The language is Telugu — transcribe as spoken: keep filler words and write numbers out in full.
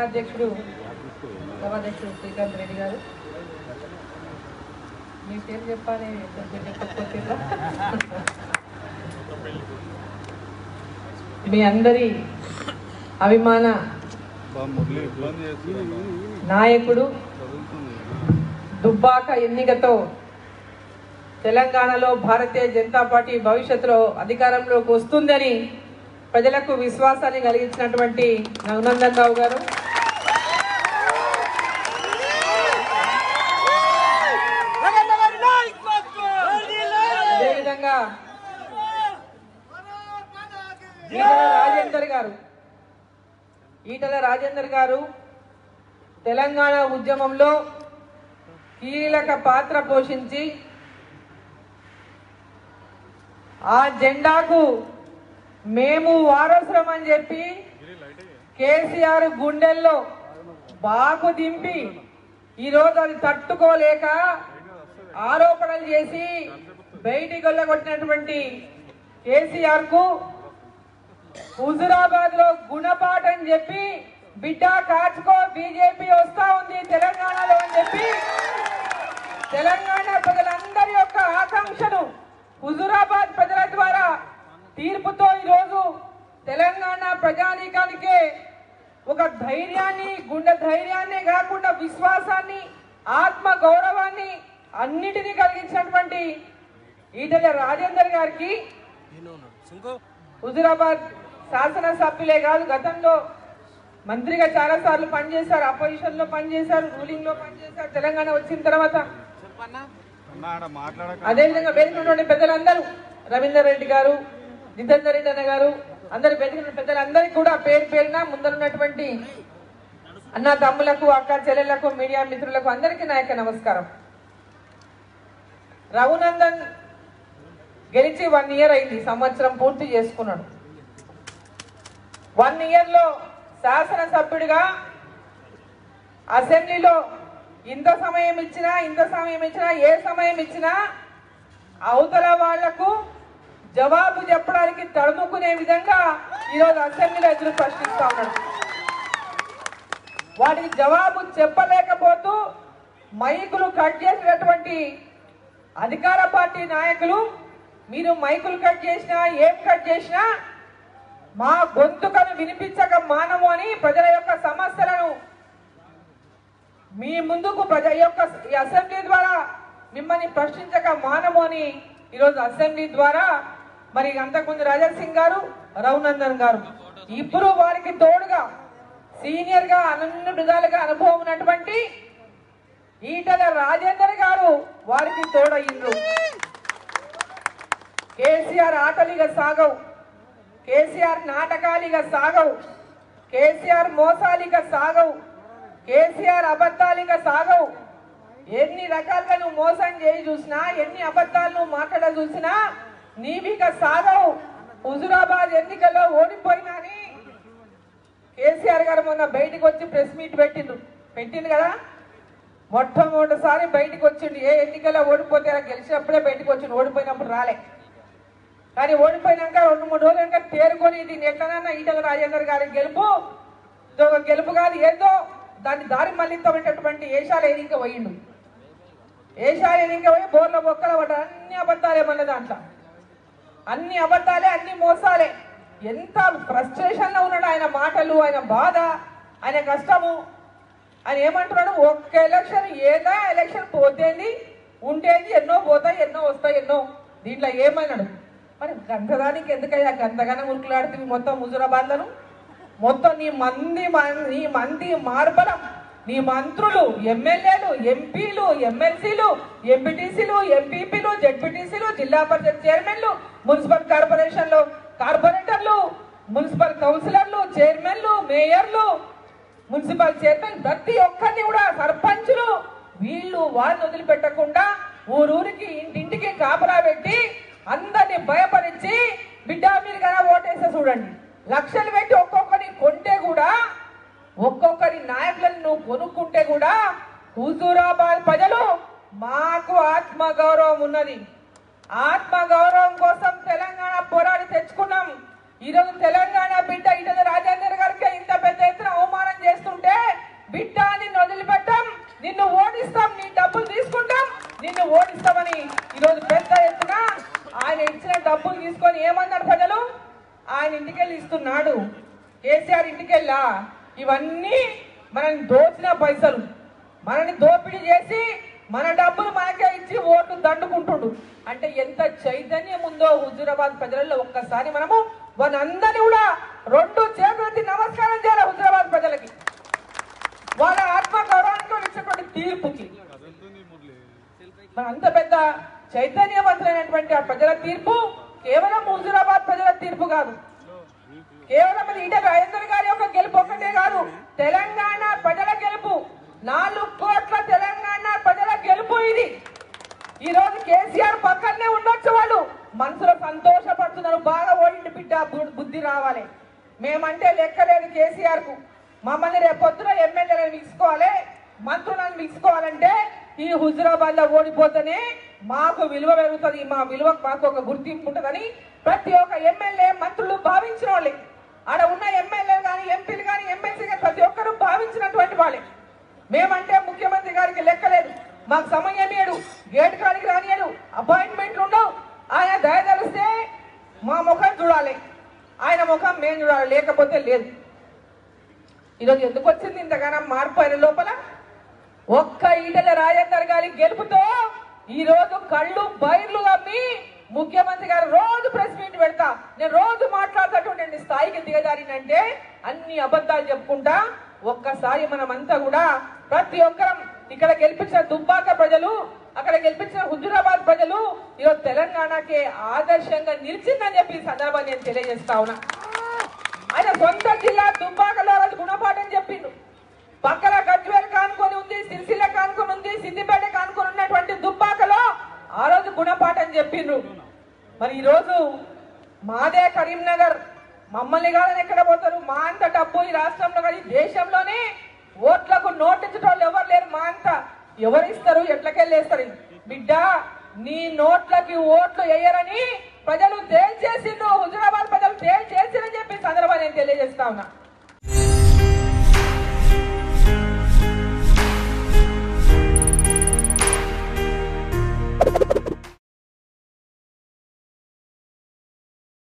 సభాధ్యక్షుడు సభాధ్యక్షుడు శ్రీకాంత్ రెడ్డి గారు, మీ పేరు చెప్పాలి చెప్పకపోతే మీ అందరి అభిమాన నాయకుడు దుబ్బాక ఎన్నికతో తెలంగాణలో భారతీయ జనతా పార్టీ భవిష్యత్తులో అధికారంలోకి వస్తుందని ప్రజలకు విశ్వాసాన్ని కలిగించినటువంటి రఘునందన్ రావు గారు, అదేవిధంగా ఈటల రాజేందర్ గారు ఈటల రాజేందర్ గారు తెలంగాణ ఉద్యమంలో కీలక పాత్ర పోషించి ఆ జెండాకు మేము వారసులం అని చెప్పి కేసీఆర్ గుండెల్లో బాగు దింపి ఈరోజు అది తట్టుకోలేక ఆరోపణలు చేసి బయటికి వెళ్ళగొట్టినటువంటి కేసీఆర్ కు హుజురాబాద్ లో గుణపాఠం చెప్పి బిడ్డ కాచుకో బీజేపీ వస్తా ఉంది తెలంగాణలో అని చెప్పి తెలంగాణ ప్రజలందరి యొక్క ఆకాంక్షను హుజురాబాద్ ప్రజల ద్వారా తీర్పుతో ఈరోజు తెలంగాణ ప్రజానీకానికే ఒక ధైర్యాన్ని, గుండె ధైర్యాన్ని కాకుండా విశ్వాసాన్ని, ఆత్మ గౌరవాన్ని అన్నిటినీ కలిగించినటువంటి ఈటల రాజేందర్ గారికి హుజురాబాద్ శాసనసభ్యులే కాదు గతంలో మంత్రిగా చాలా సార్లు పనిచేశారు, అపోజిషన్ లో పనిచేశారు, రూలింగ్ లో పనిచేశారు. తెలంగాణ వచ్చిన తర్వాత అదేవిధంగా వేదికటువంటి పెద్దలందరూ రవీందర్ రెడ్డి గారు, జితేందర్ రెడ్డి అన్న గారు, అందరు వేదిక పెద్దలందరికీ కూడా పేరు పేరున ముందరున్నటువంటి అన్న తమ్ములకు, అక్క చెల్లెళ్లకు, మీడియా మిత్రులకు అందరికీ నా యొక్క నమస్కారం. రఘునందన్ గెలిచి వన్ ఇయర్ అయింది, సంవత్సరం పూర్తి చేసుకున్నాడు. వన్ ఇయర్ లో శాసనసభ్యుడిగా అసెంబ్లీలో ఇంత సమయం ఇచ్చినా ఇంత సమయం ఇచ్చినా ఏ సమయం ఇచ్చినా అవతల వాళ్లకు జవాబు చెప్పడానికి తడుముకునే విధంగా ఈరోజు అసెంబ్లీలో ఎదురు ప్రశ్నిస్తా ఉన్నాడు. వాటికి జవాబు చెప్పలేకపోతూ మైకులు కట్ చేసినటువంటి అధికార పార్టీ నాయకులు, మీరు మైకులు కట్ చేసినా ఏం కట్ చేసినా మా గొంతుకను వినిపించక మానము అని ప్రజల యొక్క సమస్యలను మీ ముందుకు ప్రజల యొక్క అసెంబ్లీ ద్వారా మిమ్మల్ని ప్రశ్నించక మానము అని ఈరోజు అసెంబ్లీ ద్వారా మరి అంతకుముందు రాజా సింగ్ గారు, రఘునందన్ గారు ఇప్పుడు వారికి తోడుగా సీనియర్ గా అన్ని విధాలుగా అనుభవం ఉన్నటువంటి ఈటల రాజేందర్ గారు వారికి తోడయ్యిండ్రు. కేసీఆర్ ఆటలిగా సాగవు, కేసీఆర్ నాటకాలిగా సాగవు, కేసీఆర్ మోసాలిగా సాగవు, కేసీఆర్ అబద్ధాలిగా సాగవు. ఎన్ని రకాలుగా నువ్వు మోసం చేయి చూసినా, ఎన్ని అబద్ధాలు నువ్వు మాట్లాడ చూసినా నీవిక సాగవు. హుజురాబాద్ ఎన్నికల్లో ఓడిపోయినా అని కేసీఆర్ గారు మొన్న బయటకు వచ్చి ప్రెస్ మీట్ పెట్టిండు పెట్టిండు కదా, మొట్టమొదటిసారి బయటకు వచ్చిండు. ఏ ఎన్నికల్లో ఓడిపోతే గెలిచినప్పుడే బయటకు వచ్చిండు, ఓడిపోయినప్పుడు రాలే. కానీ ఓడిపోయినాక రెండు మూడు రోజులు ఇంకా తేరుకొని దీన్ని ఎట్లనన్నా ఈటల రాజేందర్ గారి గెలుపు గెలుపు కాదు ఏదో దాన్ని దారి మళ్ళించబడేటటువంటి ఏషాలు ఎన్నిక పోయిండు. ఏషాలు ఎన్నిక పోయి బోర్ల బొక్కల పడ్డ అన్ని అబద్ధాలే, మళ్ళీ దాంట్లో అన్ని అబద్ధాలే, అన్ని మోసాలే. ఎంత ఫ్రస్ట్రేషన్ లో ఉన్నాడు ఆయన మాటలు, ఆయన బాధ, ఆయన కష్టము. ఆయన ఏమంటున్నాడు, ఒక్క ఎలక్షన్ ఏదా ఎలక్షన్ పోతేంది ఉంటేంది, ఎన్నో పోతాయి ఎన్నో వస్తాయి ఎన్నో, దీంట్లో ఏమన్నాడు. మరి గంతదానికి ఎందుకయ్యా గంతగానే ఉరుకులాడుతుంది మొత్తం హుజురాబాద్లను మొత్తం నీ మంది నీ మంది మార్బలం, నీ మంత్రులు, ఎమ్మెల్యేలు, ఎంపీలు, ఎమ్మెల్సీలు, ఎంపీటీసీలు, ఎంపీపీలు, జెడ్పీటీసీలు, జిల్లా పరిషత్ చైర్మన్లు, మున్సిపల్ కార్పొరేషన్లు కార్పొరేటర్లు, మున్సిపల్ కౌన్సిలర్లు, చైర్మన్లు, మేయర్లు, మున్సిపల్ చైర్మన్, ప్రతి ఒక్కరిని కూడా సర్పంచులు, వీళ్ళు వాళ్ళని వదిలిపెట్టకుండా ఊరూరికి ఇంటింటికి కాపలా పెట్టి అందరినీ భయపరిచి బిడ్డ మీరు కదా ఓటేస్తే చూడండి లక్షలు పెట్టి ఒక్కొక్కరిని కొంటే కూడా, ఒక్కొక్కరి నాయకులను నువ్వు కొనుక్కుంటే కూడా హుజూరాబాద్ ప్రజలు మాకు ఆత్మ గౌరవం ఉన్నది, ఆత్మ గౌరవం కోసం తెలంగాణ పోరాడి తెచ్చుకున్నాం. ఈరోజు తెలంగాణ బిడ్డ ఈటల రాజేందర్ గారికి ఇంత పెద్ద ఎత్తున అవమానం చేస్తుంటే బిడ్డ నిన్ను వదిలిపెట్టాం, నిన్ను ఓడిస్తాం, నీ డబ్బులు తీసుకుంటాం, నిన్ను ఓడిస్తామని ఈరోజు పెద్ద ఎత్తున ఆయన ఇచ్చిన డబ్బులు తీసుకొని ఏమన్నారు ప్రజలు? ఆయన ఇంటికెళ్ళి ఇస్తున్నాడు, కేసీఆర్ ఇంటికెళ్ళా. ఇవన్నీ మనల్ని దోచిన పైసలు, మనల్ని దోపిడీ చేసి మన డబ్బులు మనకే ఇచ్చి ఓట్లు దండుకుంటుండు. అంటే ఎంత చైతన్యం ఉందో హుజూరాబాద్ ప్రజలలో ఒక్కసారి మనము వాళ్ళందరినీ కూడా రెండు చేతులెత్తి నమస్కారం చేయాలి హుజూరాబాద్ ప్రజలకి, వాళ్ళ ఆత్మ గౌరవానికి ఇచ్చినటువంటి తీర్పుకి. మన అంత పెద్ద చైతన్యవంతులైనటువంటి ఆ ప్రజల తీర్పు కేవలం హుజూరాబాద్ ప్రజల తీర్పు కాదు, కేవలం ఈటల రాజేందర్ గారి యొక్క గెలుపు ఒక్కటే కాదు, తెలంగాణ ప్రజల గెలుపు, నాలుగు కోట్ల తెలంగాణ ప్రజల గెలుపు ఇది. ఈ రోజు కేసీఆర్ పక్కనే ఉండొచ్చు, వాళ్ళు మనసులో సంతోషపడుతున్నారు, బాగా ఓడింటి బిడ్డ బుద్ధి రావాలి. మేమంటే లెక్కలేదు కేసీఆర్ కు, మమ్మల్ని రేపొద్దున ఎమ్మెల్యేలను మిక్సుకోవాలి, మంత్రులను మిక్సుకోవాలంటే ఈ హుజూరాబాద్ లో ఓడిపోతేనే మాకు విలువ పెరుగుతుంది, మా విలువ మాకు ఒక గుర్తింపు ఉంటుందని ప్రతి ఒక్క ఎమ్మెల్యే మంత్రులు భావించిన వాళ్ళే, ఆడ ఉన్న ఎమ్మెల్యేలు కానీ ఎంపీలు కానీ ఎమ్మెల్సీ కానీ ప్రతి ఒక్కరు భావించినటువంటి వాళ్ళే. మేమంటే ముఖ్యమంత్రి గారికి లెక్కలేదు, మాకు సమయం ఏడు, గేట్ కాడికి రానియడు, అపాయింట్మెంట్లు ఉండవు, ఆయన దయదలిస్తే మా ముఖం చూడాలి, ఆయన ముఖం మేము చూడాలి, లేకపోతే లేదు. ఈరోజు ఎందుకు వచ్చింది ఇంతగానో మార్పు ఆయన లోపల? ఒక్క ఈటల రాజేందర్ గారి గెలుపుతో ఈ రోజు కళ్ళు బైర్లు అమ్మి ముఖ్యమంత్రి గారు రోజు ప్రెస్ మీట్ పెడతా, నేను రోజు మాట్లాడేటటువంటి స్థాయికి దిగజారినంటే అన్ని అబద్ధాలు చెప్పుకుంటా. ఒక్కసారి మనమంతా కూడా ప్రతి ఒక్కరం ఇక్కడ గెలిపించిన దుబ్బాక ప్రజలు, అక్కడ గెలిపించిన హుజూరాబాద్ ప్రజలు ఈరోజు తెలంగాణకే ఆదర్శంగా నిలిచిందని చెప్పి ఈ సందర్భాన్ని నేను తెలియజేస్తా ఉన్నా. ఆయన సొంత జిల్లా దుబ్బాకలో రోజు గుణపాఠం చెప్పిండు, పక్కన గజ్వేల్ కానుకొని ఉంది, సిరిసిల్ల కానుకొని ఉంది, సిద్దిపేట కానుకొని ఉన్నటువంటి దుబ్బాకలో ఆ రోజు గుణపాఠం చెప్పిండ్రు. మరి ఈరోజు మాదే కరీంనగర్, మమ్మల్ని కాదని ఎక్కడ పోతారు? మా అంత డబ్బు ఈ రాష్ట్రంలో కానీ దేశంలోనే ఓట్లకు నోటించడం ఎవరు లేరు, మా అంత ఎవరిస్తారు, ఎట్లకెళ్ళేస్తారు? బిడ్డ నీ నోట్లకి ఓట్లు వేయరని ప్రజలు తేల్చేసిండ్రు, హుజూరాబాద్ ప్రజలు తేల్చేసిరని చెప్పి సందర్భాన్ని నేను తెలియజేస్తా ఉన్నా.